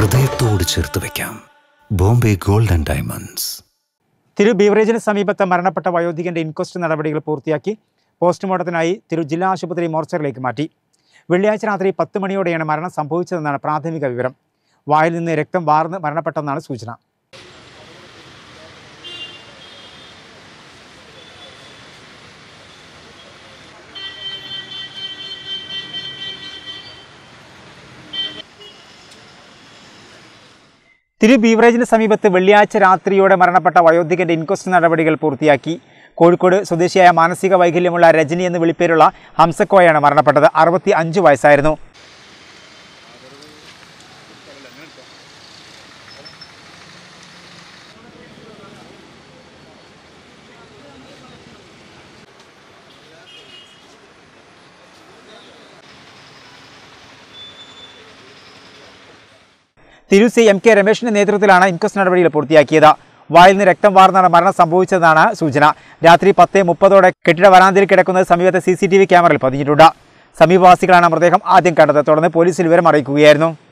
ഹൃദയത്തോട് ചേർത്ത് വയ്ക്കാം. Bombay gold and diamonds. തിരു ബീവറേജിന് സമീപത്ത് മരണപ്പെട്ട വയോധികന്റെ ഇൻക്വസ്റ്റ് നടപടികൾ പൂർത്തിയാക്കി പോസ്റ്റ്മോർട്ടത്തിനായി തിരു ജില്ലാ ആശുപത്രി മോർച്ചറിലേക്ക് മാറ്റി. വെള്ളിയാഴ്ച രാത്രി 10 മണിയോടെയാണ് മരണം സംഭവിച്ചതെന്നാണ് പ്രാഥമിക വിവരം. വായിൽ നിന്ന് രക്തം വാർന്ന് മരണപ്പെട്ടെന്നാണ് സൂചന. തിരു ബീവറേജിന് സമീപത്ത് വെള്ളിയാഴ്ച രാത്രിയോടെ മരണപ്പെട്ട വയോധികന്റെ ഇൻക്വസ്റ്റ് നടപടികൾ പൂർത്തിയാക്കി. കോഴിക്കോട് സ്വദേശിയായ മാനസിക വൈകല്യമുള്ള രജനി എന്ന് വിളിപ്പേരുള്ള ഹംസക്കോയാണ് മരണപ്പെട്ടത്. 65 വയസ്സായിരുന്നു. തിരുസി MK രമേശിന്റെ നേതൃത്വത്തിലാണ് ഇൻക്വസ്റ്റ് നടപടികൾ പൂർത്തിയാക്കിയത്. വായിൽ നിന്ന് രക്തം വാർന്നാണ് മരണം സംഭവിച്ചതെന്നാണ് സൂചന. രാത്രി 10:30 കെട്ടിട വരാന്തയിൽ കിടക്കുന്നത് സമീപത്തെ CCTV ക്യാമറയിൽ പതിഞ്ഞിട്ടുണ്ട്. സമീപവാസികളാണ് മൃതദേഹം ആദ്യം കണ്ടത്. തുടർന്ന് പോലീസിൽ വിവരം അറിയിക്കുകയായിരുന്നു.